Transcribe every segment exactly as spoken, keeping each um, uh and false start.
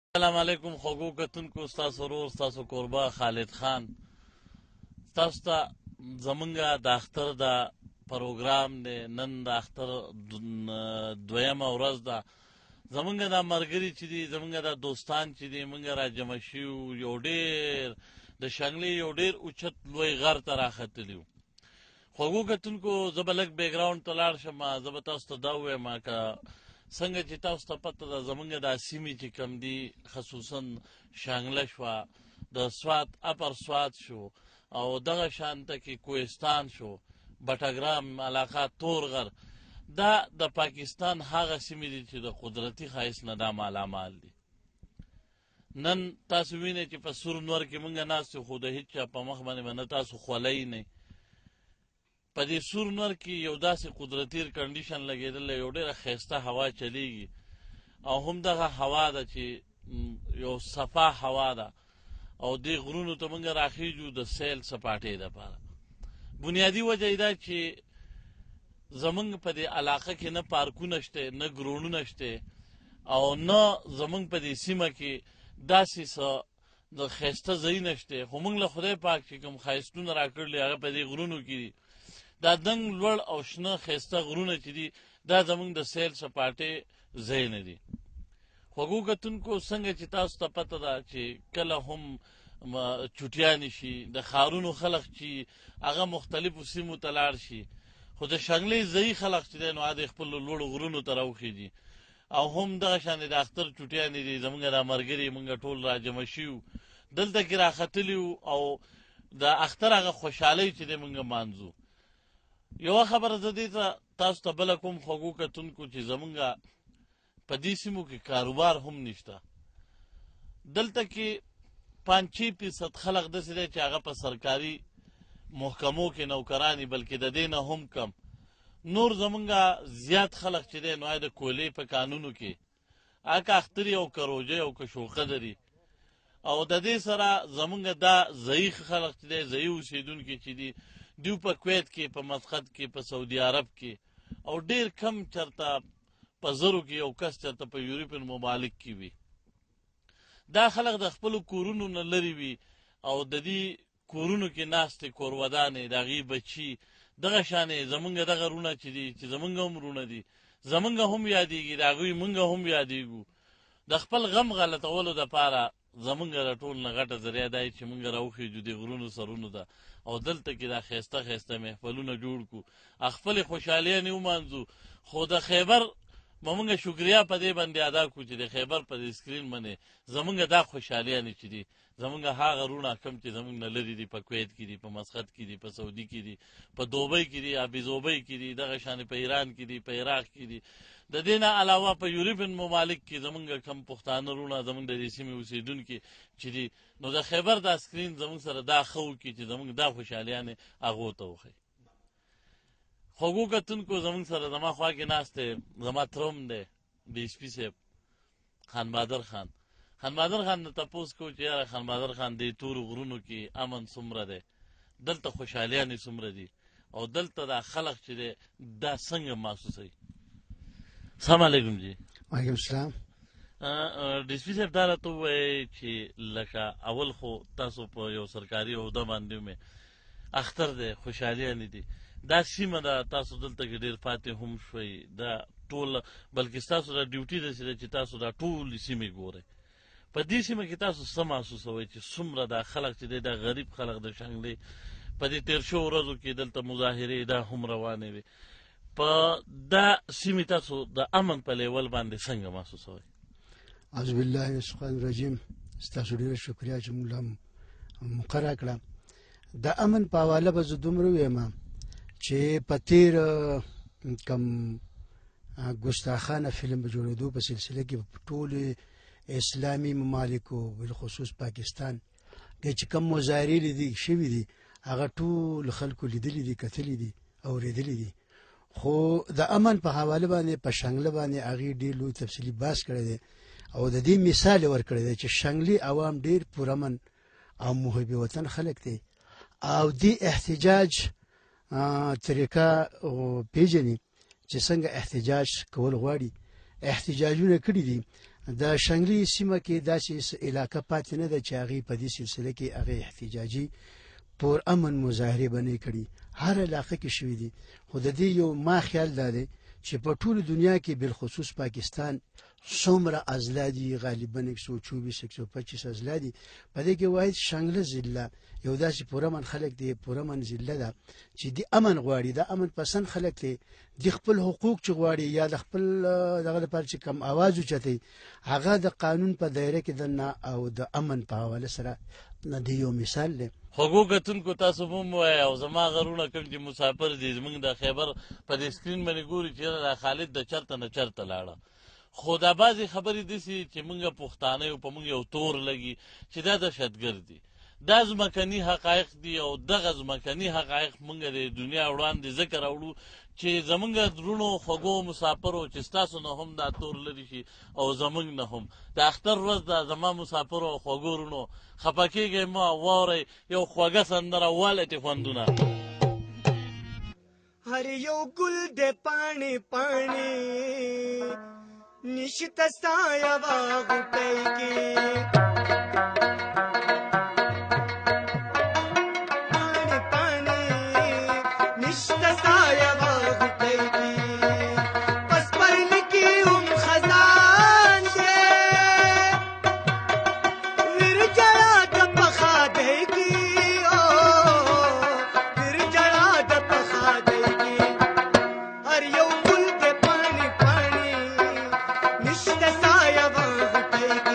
السلام علیکم خوږو کتونکو، ستاسو ورور ستاسو کوربه خالد خان تاسو ته زمونږ د اختر د پروګرام دی. نن د اختر دویمه ورځ ده. زمونږ د ملګري چې دي، زمونږ د دوستان چې دي، مونږ راجمع شوي یو ډېر د شنګلې یو ډېر اوچت لوی غر ته راختلي وو. خوږو کتونکو، زه به لږ بیکګراونډ ته لاړ شم. زه به تاسو ته دا ووایم که څنګه چې تاسو ته پته ده زمونږ دا سیمې چې کوم دي، خصوصا شانګله شوه، د سوات اپر سوات شو، او دغه شانته کې کوهستان شو، بټګرام علاقه، تورغر، دا د پاکستان هغه سیمې دي چې د قدرتي ښایست نه دا مالامال دي. نن تاسو وینئ چې په سور نور کې مونږ ناست یو، خو د هېچ چا په مخ باندې به نه تاسو خولئ نه. په دې سور نور کې یو داسې قدرتي کنډیشن لګېدلی، یو ډېره ښایسته هوا چلیږي، او هم دغه هوا ده چې یو صفا هوا ده، او دې غرونو ته موږ راخیږو د سیل سپاټۍ دپاره. بنیادي وجه یې دا چې زمونږ په دې علاقه کې نه پارکونه شته، نه ګروڼونه شته، او نه زمونږ په دې سیمه کې داسې څه د ښایسته ځایونه شته. خو موږ له خدای پاک چې کوم ښایستونه راکړلي هغه په دې غرونو کې دي. دا دنګ لوړ او شنه ښایسته غرونه چې دي، دا زموږ د سیل سپاټۍ ځایونه دي. خوږو کتونکو، څنګه چې تاسو ته پته ده چې کله هم چوټیانې شي، د ښارونو خلک چې هغه مختلفو سیمو ته لاړ شي، خو د شنګلې ځایي خلک چې دی نو هغه د خپلو لوړو غرونو ته راوخېږي. او هم دغه شانې د اختر چوټیانې دي، زموږ دا ملګري موږ ټول راجمع شوي وو، دلته کې راختلي وو، او د اختر هغه خوشحالۍ چې دی موږ مانځو. یوه خبره زه دې ته تاسو ته بله کوم خوږو کتونکو، چې زمونږ په دې سیمو کې کاروبار هم نشته. دلته کې پنځ چھ فیصد خلک داسې دی چې هغه په سرکاري محکمو کې نوکران دي، بلکې د دې نه هم کم. نور زمونږ زیات خلک چې دی نو د کولې په کانونو کې هغه که اختري او که روژه او که شوقه لري. او د دې سره زمونږ دا ضعیف خلک چې دی، ضعیف اوسېدونکي چې دي، دوی په کویت کې، په مسقط کې، په سعودي عرب کې، او ډېر کم چېرته په زرو کې یو کس چېرته په یورپین ممالک کې وي. دا خلک د خپلو کورونو نه لرې وي، او د دې کورونو کې ناستې کورودانې، د هغې بچي، دغه شانې زمونږ دغه رونه چې دي، چې زمونږ هم رونه دي، زمونږ هم یادېږي، د هغوی مونږ هم یادېږو. د خپل غم غلطولو دپاره زمونږ د ټول نه غټه ذریعه دا چې مونږ راوخېږو دې غرونو سرونو ته، او دلته کې دا ښایسته ښایسته محفلونه جوړ کړو، خپلې خوشحالیانې ومانځو. خو د خیبر به مونږ شکریا په دې باندې ادا کړو چې د خیبر په دې سکرین باندې زمونږ دا خوشحالیانې چې دي، زمونږ هغه رونه کم چې زمونږ نه لرې دي، په کویت کې دي، په مسقط کې دي، په سعودي کې دي، په دوبۍ کې دي، ابوظبي کې دي، دغه شانې په ایران کې دي، په عراق کې دي. د دې نه علاوه په یورپین ممالک کې زمونږ کم پښتانه رونه، زمونږ د دې سیمې اوسېدونکي چې دي، نو د خیبر دا سکرین زمونږ سره دا ښه وکړي چې زمونږ دا خوشحالیانې هغو ته وښیي. خوږو کتونکو، زمونږ سره زما خوا کې ناست دی زما ترم دی ډي ایس پي صاحب، خان بهادر خان. خان بهادر خان نه تپوس کوو چې یاره خان بهادر خان دې تورو غرونو کې امن څومره دی، دلته خوشحالیانې څومره دي، او دلته دا خلک چې دی دا څنګه محسوسوي؟ السلام علیکم جی. وعلیکم السلام. ډي ایس پي صاحب دا راته ووایئ چې لکه اول خو تاسو په یو سرکاري عهده باندې مې اختر دی، خوشحالیانې دي، دا سیمه ده، تاسو دلته کې ډېر پاتې هم شوئ، دا ټول بلکې ستاسو دا ډیوټي داسې ده چې تاسو دا ټولې سیمې ګورئ. په دې سیمه کې تاسو څه محسوسوئ چې څومره دا خلک چې دی، دا غریب خلک د شانګلې په دې تېر شوو ورځو کې دلته مظاهرې دا هم روانې وې، په دا سیمې تاسو د امن په لیول باندې څنګه محسوسوئ؟ اعوذ بالله من الشیطان الرجیم. ستاسو ډېره شکریا چې موږ له مقرره کړه. د امن په حواله به زه دومره ووایم چې په تېر کم ګستاخانه فلم په جوړېدو په سلسله کې په ټولې اسلامي ممالکو بالخصوص پاکستان کې چې کم مظاهرې لیدې شوي دي، هغه ټول خلکو لیدلي دي، کتلي دي، اورېدلي دي. خو د امن په حواله باندې په شانګله باندې هغې ډېر لوی تفصیلي بحث کړی دی، او د دې مثال یې ورکړی دی چې شانګلي عوام ډېر پرامن او محب وطن خلک دی، او دې احتجاج طریقه پیژني چې څنګه احتجاج کول غواړي. احتجاجونه کړي دي د شنګلي سیمه کې داسې علاقه پاتې نه ده چې هغې په دې سلسله کې هغې احتجاجي پر امن مظاهرې بنې کړي، هر علاقه کې شوي دي. خو د دې یو ما خیال دا دی چې په ټوله دنیا کې بالخصوص پاکستان څومره اضلاع دي، غالبا یک سو چوبیس یک سو پچیس اضلاع دي، په دې کې واحد شانګله ضلع یو داسې پرامن خلک دی، پرامن ضلع ده چې د امن غواړي، د امن پسند خلک دی، د خپل حقوق چې غواړي یا د خپل دغه لپاره چې کم आवाज اوچتي هغه د قانون په دایره کې دننه او د امن په حواله سره نه دی. یو مثال دی. خوږو کتونکو تاسو هم وایي او زما غرونه کوم چې مسافر دي زمونږ د خیبر په دې سکرین باندې ګوري چې دا خالد د چرته نه چرته لاړه، خو دا بعضې خبرې داسې چې موږ پښتانه یو په موږ یو تور لګي چې دا دهشتګرد دي. دا ځمکني حقایق دي او دغه ځمکني حقایق موږ د دنیا وړاندې ځکه راوړو چې زمونږ درونو خوږو مسافرو چې ستاسو نه هم دا تور لرې شي او زمونږ نه هم. د اختر ورځ دا زما مسافرو او خوږو رونو خفه کېږئ مه، واورئ یو خوږه سندره والټې خوندونه. هر یو ګل د پاڼې پاڼې نشته ستا یوه غوټۍ کې، پاڼې پاڼې نشته ستا یوه غوټۍ کې، په سپرلي کې هم خزان دی، ویر جړا د په خادۍ کې، ویر جړا د په خادۍ کې، هر یو ګل د پاڼې پاڼې نشته سا یوه غوټۍ کې.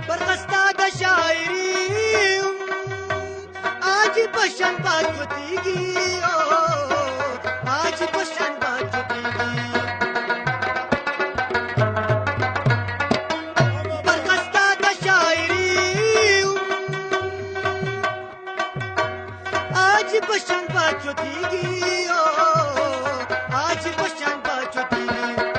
برخستا د شاعری آج بشن بات ہوتیگی آج بشن بات ہوتیگی برخستا د شاعری آج بشن بات ہوتیگی آج بشن بات ہوتیگی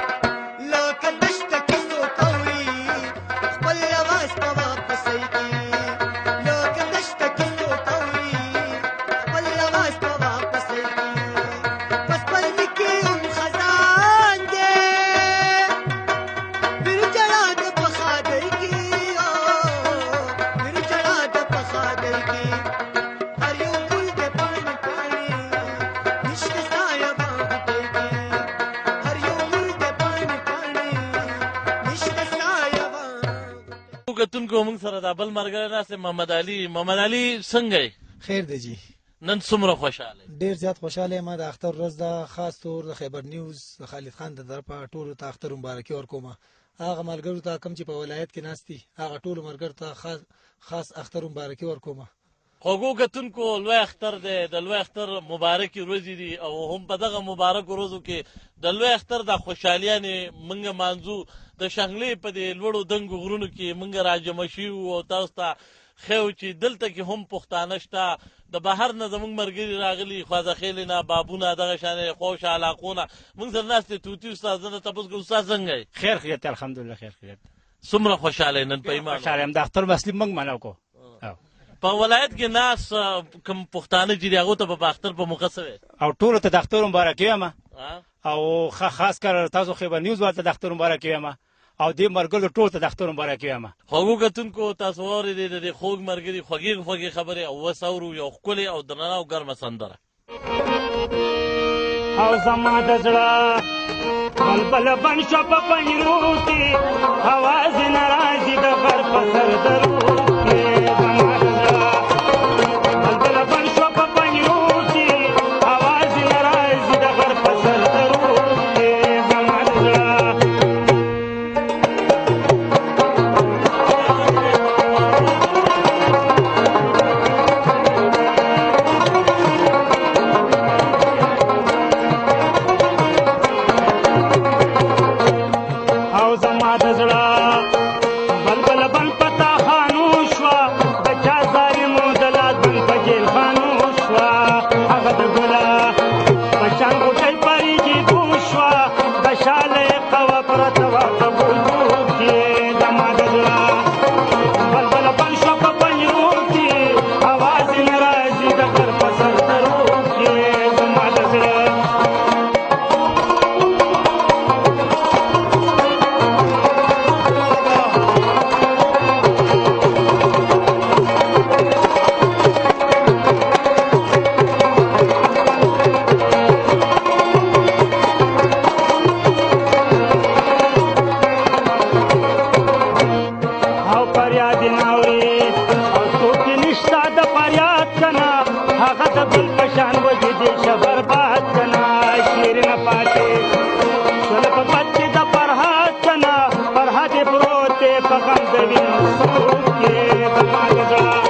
کتونکو موږ سره د بل مرګره ناست محمد علي محمد علي څنګه خیر دی جی نن څومره خوشاله ډیر زیات خوشاله ما د اختر ورځ د خاص طور د خیبر نیوز د خالد خان د طرفه ټولو ته اختر مبارکي ورکوم هغه ملګرو ته کوم چې په ولایت کې ناستي هغه ټولو ملګرو ته خاص خاص اختر مبارکي ورکوم خوږو کتونکو لوی اختر دی د لوی اختر مبارکي ورځې دي او هم په دغه مبارکو ورځو کې د لوی اختر د خوشحالیانې موږ مانځو د شانګلې په دې لوړو دنګو غرونو کې موږ راجمع شوي او تاسو ته ښیو چې دلته کې هم پښتانه شته د بهر نه زموږ ملګري راغلي خواځه خیلې نه بابونه دغه شانې خوش علاقو نه موږ سره ناست دي طوطي استاد زه نه تپوس کوم استاد څنګه یې خیر خیریت الحمدلله خیر خیریت څومره خوشحاله نن په ایمان خوشحاله یم د اختر مسلم موږ منو کو په ولایت کې ناس کوم پښتانه چې دي هغو ته به په اختر په موقع څه او ټولو ته د اختر مبارکي وایم او خاص کر تاسو خیبر نیوز والو ته د اختر مبارکي وایم او دې مرګلو ټول ته د اختر مبارکي وایم خوږو کتونکو تاسو واورېدې د دې خوږ ملګري خوږې خوږې خبرې او اوس اورو یو ښکلې او درنه او ګرمه سندره او زما د زړه بلبل بن شو په پنجرو کې اواز نه راځي د غر په سر درو کې زما د زړه بلبل بن شو په پنجرو کې اواز نه راځي د غر په سر درو کې زما د زړه Bye.